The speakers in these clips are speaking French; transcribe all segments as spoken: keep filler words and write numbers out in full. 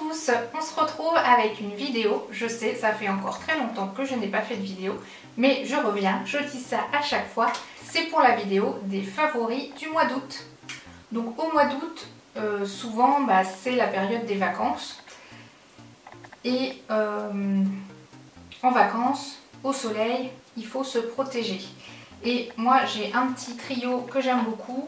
tous, on se retrouve avec une vidéo. Je sais, ça fait encore très longtemps que je n'ai pas fait de vidéo, mais je reviens, je dis ça à chaque fois. C'est pour la vidéo des favoris du mois d'août. Donc au mois d'août, euh, souvent bah, c'est la période des vacances. Et euh, en vacances, au soleil, il faut se protéger. Et moi j'ai un petit trio que j'aime beaucoup.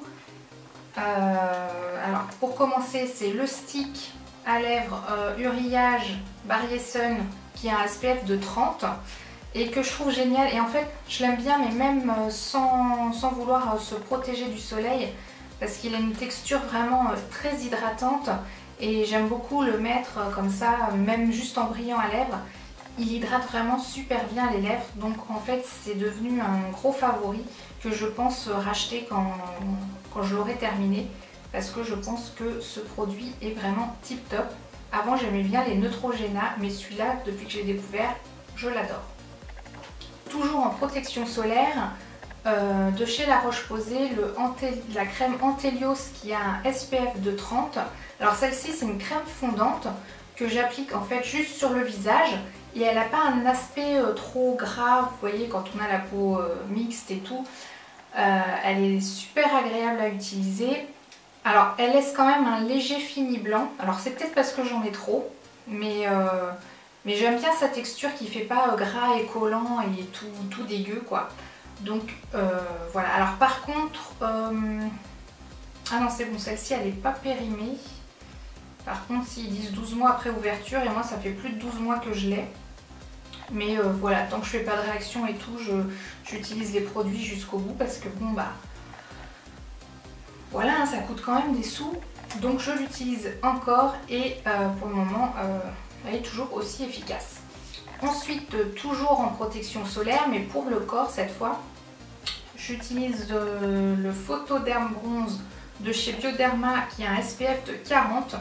Euh, alors pour commencer, c'est le stick à lèvres euh, Uriage Barrier Sun qui a un S P F de trente et que je trouve génial. Et en fait je l'aime bien, mais même sans, sans vouloir se protéger du soleil, parce qu'il a une texture vraiment très hydratante et j'aime beaucoup le mettre comme ça, même juste en brillant à lèvres. Il hydrate vraiment super bien les lèvres, donc en fait c'est devenu un gros favori que je pense racheter quand, quand je l'aurai terminé, parce que je pense que ce produit est vraiment tip top. Avant j'aimais bien les Neutrogena, mais celui-là depuis que j'ai découvert, je l'adore. Toujours en protection solaire, euh, de chez La Roche-Posay, le la crème Antelios qui a un S P F de trente. Alors celle-ci c'est une crème fondante que j'applique en fait juste sur le visage. Et elle n'a pas un aspect euh, trop gras, vous voyez, quand on a la peau euh, mixte et tout. Euh, elle est super agréable à utiliser. Alors, elle laisse quand même un léger fini blanc. Alors, c'est peut-être parce que j'en ai trop. Mais, euh, mais j'aime bien sa texture qui fait pas euh, gras et collant et tout, tout dégueu, quoi. Donc, euh, voilà. Alors, par contre... Euh... Ah non, c'est bon, celle-ci, elle n'est pas périmée. Par contre, s'ils disent douze mois après ouverture, et moi, ça fait plus de douze mois que je l'ai. Mais euh, voilà, tant que je fais pas de réaction et tout, j'utilise les produits jusqu'au bout parce que bon bah... Voilà, hein, ça coûte quand même des sous. Donc je l'utilise encore et euh, pour le moment, euh, elle est toujours aussi efficace. Ensuite, euh, toujours en protection solaire, mais pour le corps cette fois, j'utilise euh, le Photoderm Bronze de chez Bioderma qui a un S P F de quarante.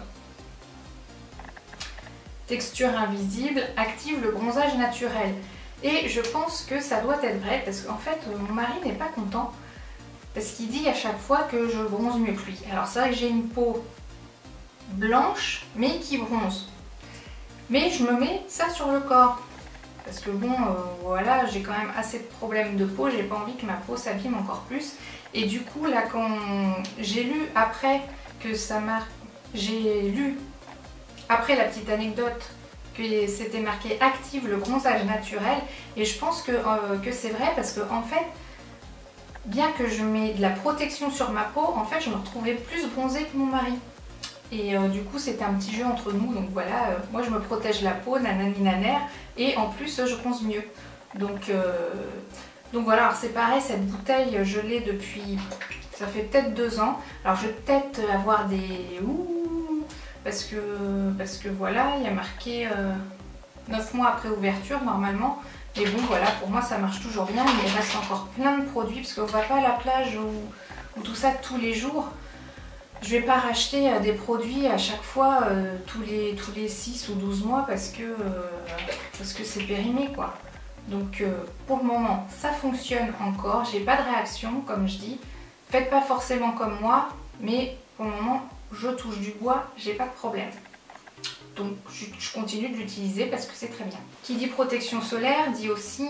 Texture invisible, active le bronzage naturel. Et je pense que ça doit être vrai parce qu'en fait mon mari n'est pas content parce qu'il dit à chaque fois que je bronze mieux que lui. Alors c'est vrai que j'ai une peau blanche mais qui bronze. Mais je me mets ça sur le corps parce que bon euh, voilà, j'ai quand même assez de problèmes de peau, j'ai pas envie que ma peau s'abîme encore plus. Et du coup là quand j'ai lu après que ça m'a... J'ai lu après la petite anecdote que c'était marqué active le bronzage naturel, et je pense que, euh, que c'est vrai parce que en fait, bien que je mets de la protection sur ma peau, en fait je me retrouvais plus bronzée que mon mari. Et euh, du coup c'était un petit jeu entre nous, donc voilà, euh, moi je me protège la peau, nanani nanère, et en plus je bronze mieux. Donc, euh, donc voilà, alors c'est pareil, cette bouteille je l'ai depuis, ça fait peut-être deux ans. Alors je vais peut-être avoir des... Ouh, Parce que, parce que voilà, il y a marqué euh, neuf mois après ouverture normalement. Mais bon voilà, pour moi ça marche toujours bien. Mais il reste encore plein de produits parce qu'on ne va pas à la plage ou, ou tout ça tous les jours. Je ne vais pas racheter euh, des produits à chaque fois euh, tous, les, tous les six ou douze mois parce que euh, parce que c'est périmé quoi. Donc euh, pour le moment ça fonctionne encore. J'ai pas de réaction comme je dis. Faites pas forcément comme moi, mais pour le moment je touche du bois, j'ai pas de problème. Donc je, je continue de l'utiliser parce que c'est très bien. Qui dit protection solaire dit aussi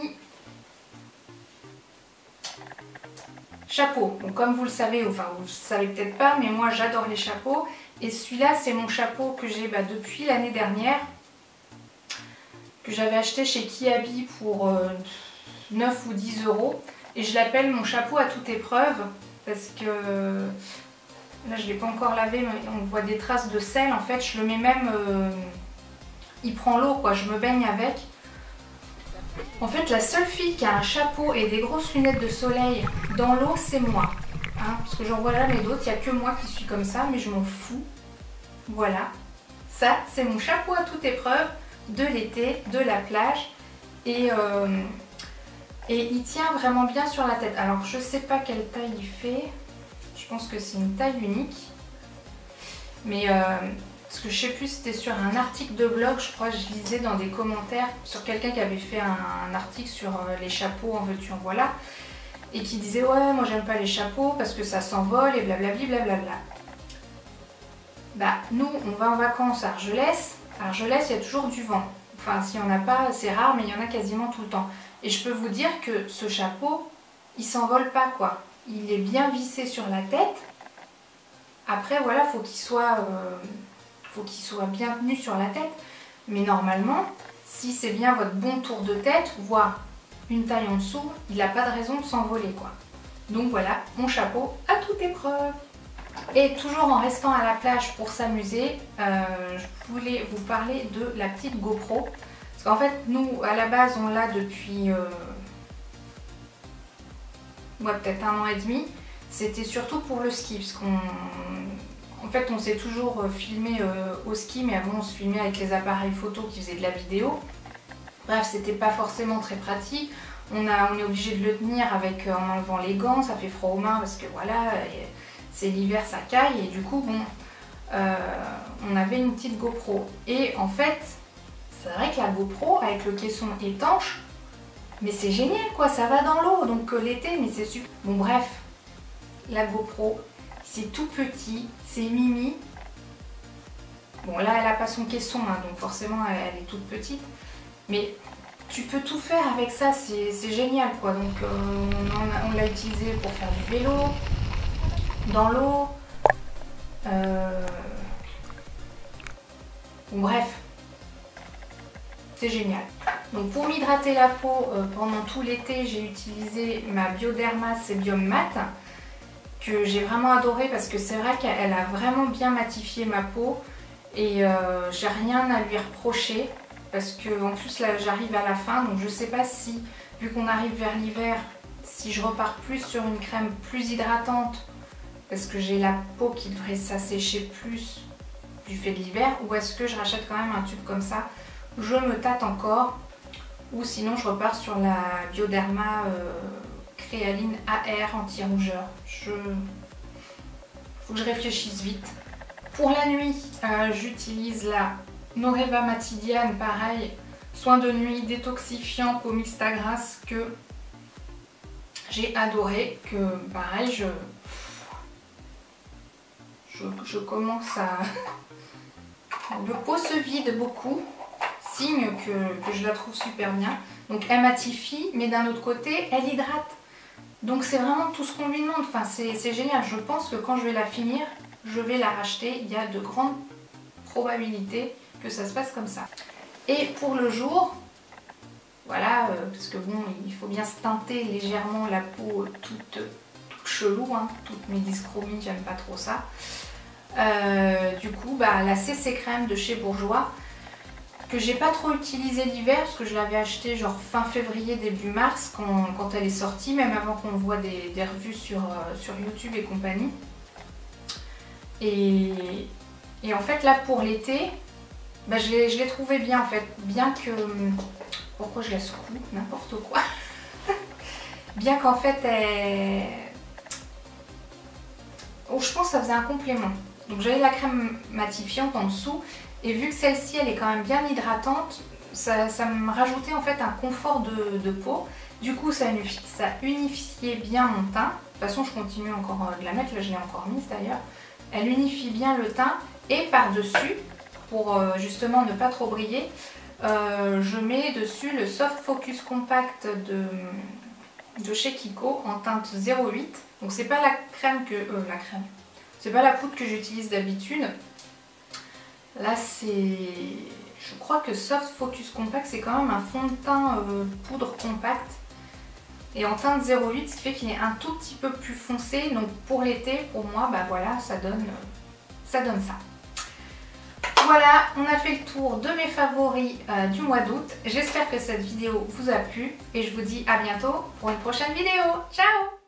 chapeau. Bon, comme vous le savez, enfin vous le savez peut-être pas, mais moi j'adore les chapeaux. Et celui-là c'est mon chapeau que j'ai bah, depuis l'année dernière, que j'avais acheté chez Kiabi pour euh, neuf ou dix euros. Et je l'appelle mon chapeau à toute épreuve parce que... Là je ne l'ai pas encore lavé, mais on voit des traces de sel. En fait je le mets même, euh, il prend l'eau quoi, je me baigne avec. En fait la seule fille qui a un chapeau et des grosses lunettes de soleil dans l'eau c'est moi. Hein, parce que j'en vois jamais d'autres, il n'y a que moi qui suis comme ça, mais je m'en fous. Voilà, ça c'est mon chapeau à toute épreuve de l'été, de la plage. Et, euh, et il tient vraiment bien sur la tête. Alors je sais pas quelle taille il fait. Je pense que c'est une taille unique, mais euh, parce que je sais plus, c'était sur un article de blog, je crois, je lisais dans des commentaires sur quelqu'un qui avait fait un, un article sur euh, les chapeaux, en veux-tu en voilà, et qui disait ouais moi j'aime pas les chapeaux parce que ça s'envole et blablabli blablabla. Bah nous on va en vacances à Argelès, Alors je laisse, il y a toujours du vent. Enfin, s'il n'y en a pas, c'est rare, mais il y en a quasiment tout le temps. Et je peux vous dire que ce chapeau, il s'envole pas, quoi. Il est bien vissé sur la tête. Après, voilà, faut qu'il soit, euh, faut qu'il soit bien tenu sur la tête. Mais normalement, si c'est bien votre bon tour de tête, voire une taille en dessous, il n'a pas de raison de s'envoler, quoi. Donc voilà, mon chapeau à toute épreuve. Et toujours en restant à la plage pour s'amuser, euh, je voulais vous parler de la petite GoPro. Parce qu'en fait, nous, à la base, on l'a depuis euh, ouais, peut-être un an et demi. C'était surtout pour le ski, parce qu'on en fait, on s'est toujours filmé euh, au ski, mais avant, on se filmait avec les appareils photo qui faisaient de la vidéo. Bref, c'était pas forcément très pratique. On, a, on est obligé de le tenir avec, en enlevant les gants, ça fait froid aux mains parce que voilà, c'est l'hiver, ça caille. Et du coup, bon, euh, on avait une petite GoPro. Et en fait, c'est vrai que la GoPro, avec le caisson étanche, mais c'est génial quoi, ça va dans l'eau. Donc euh, l'été, mais c'est super. Bon bref, la GoPro, c'est tout petit, c'est mimi. Bon là, elle n'a pas son caisson, hein, donc forcément, elle, elle est toute petite. Mais tu peux tout faire avec ça, c'est génial quoi. Donc euh, on, on l'a utilisé pour faire du vélo, dans l'eau. Euh... Bon, bref, c'est génial. Donc pour m'hydrater la peau euh, pendant tout l'été, j'ai utilisé ma Bioderma Sébium Mat, que j'ai vraiment adoré parce que c'est vrai qu'elle a vraiment bien matifié ma peau et euh, j'ai rien à lui reprocher. Parce que en plus là j'arrive à la fin, donc je sais pas si, vu qu'on arrive vers l'hiver, si je repars plus sur une crème plus hydratante, parce que j'ai la peau qui devrait s'assécher plus du fait de l'hiver, ou est-ce que je rachète quand même un tube comme ça. Je me tâte encore, ou sinon je repars sur la Bioderma euh, Créaline A R anti-rougeur. Je... Faut que je réfléchisse vite. Pour la nuit, euh, j'utilise la Noreva Matidiane, pareil, soin de nuit détoxifiant peau mixte à grasse que j'ai adoré, que pareil je, je, je commence à... Le pot se vide beaucoup, signe que, que je la trouve super bien. Donc elle matifie, mais d'un autre côté elle hydrate. Donc c'est vraiment tout ce qu'on lui demande, enfin, c'est génial. Je pense que quand je vais la finir, je vais la racheter, il y a de grandes probabilités que ça se passe comme ça. Et pour le jour, voilà, euh, parce que bon, il faut bien se teinter légèrement la peau toute, toute chelou, hein, toute mes dyschromies, j'aime pas trop ça. Euh, du coup, bah, la C C crème de chez Bourjois, que j'ai pas trop utilisé l'hiver, parce que je l'avais acheté genre fin février, début mars, quand, quand elle est sortie, même avant qu'on voit des, des revues sur, euh, sur YouTube et compagnie. Et, et en fait, là, pour l'été, bah, je l'ai trouvé bien en fait, bien que... Pourquoi je la secoue? N'importe quoi. Bien qu'en fait, elle... Oh, je pense que ça faisait un complément. Donc j'avais la crème matifiante en dessous, et vu que celle-ci, elle est quand même bien hydratante, ça, ça me rajoutait en fait un confort de, de peau. Du coup, ça, ça unifiait bien mon teint. De toute façon, je continue encore de la mettre, là je l'ai encore mise d'ailleurs. Elle unifie bien le teint, et par-dessus, pour euh, justement ne pas trop briller, euh, je mets dessus le Soft Focus Compact de, de chez Kiko en teinte zéro huit. Donc c'est pas la crème que... Euh, la crème. C'est pas la poudre que j'utilise d'habitude. Là c'est... Je crois que Soft Focus Compact c'est quand même un fond de teint euh, poudre compact. Et en teinte zéro huit, ce qui fait qu'il est un tout petit peu plus foncé. Donc pour l'été, pour moi, bah voilà, ça donne, ça donne ça. Voilà, on a fait le tour de mes favoris euh, du mois d'août. J'espère que cette vidéo vous a plu et je vous dis à bientôt pour une prochaine vidéo. Ciao!